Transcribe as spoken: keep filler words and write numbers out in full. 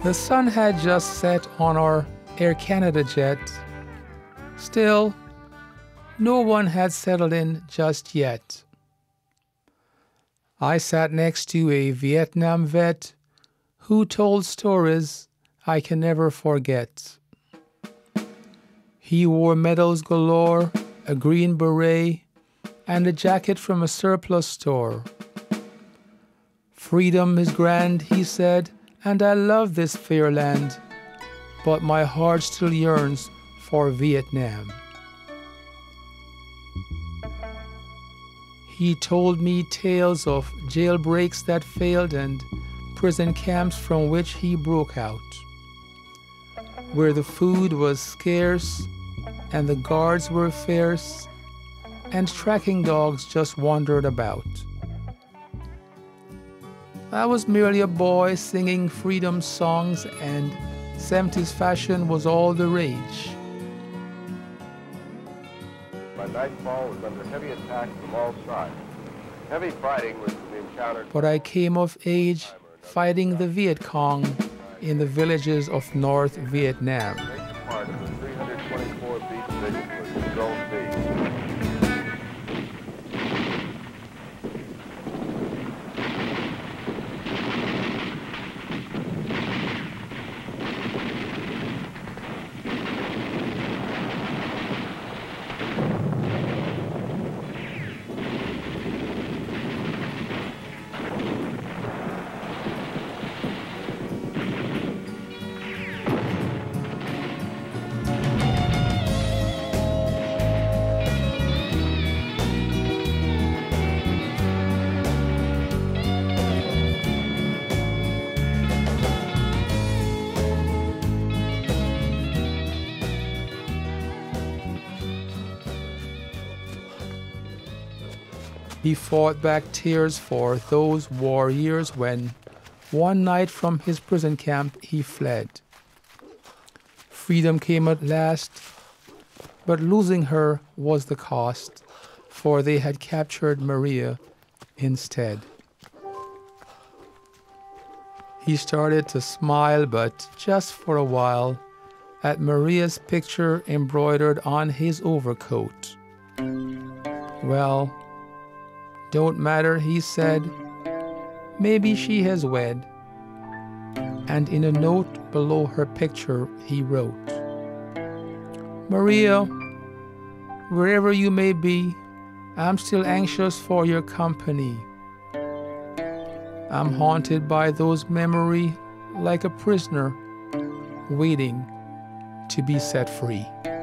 The sun had just set on our Air Canada jet. Still, no one had settled in just yet. I sat next to a Vietnam vet who told stories I can never forget. He wore medals galore, a green beret, and a jacket from a surplus store. Freedom is grand, he said, and I love this fair land, but my heart still yearns for Vietnam. He told me tales of jailbreaks that failed and prison camps from which he broke out, where the food was scarce and the guards were fierce and tracking dogs just wandered about. I was merely a boy singing freedom songs, and seventies fashion was all the rage. By nightfall was under heavy attack from all sides. Heavy fighting was to be encountered. But I came of age fighting the Viet Cong in the villages of North Vietnam. Major part of the three hundred twenty-four beat division was in Zone B. He fought back tears for those war years when, one night from his prison camp, he fled. Freedom came at last, but losing her was the cost, for they had captured Maria instead. He started to smile, but just for a while, at Maria's picture embroidered on his overcoat. Well, don't matter, he said. Maybe she has wed. And in a note below her picture, he wrote, Maria, wherever you may be, I'm still anxious for your company. I'm haunted by those memories like a prisoner waiting to be set free.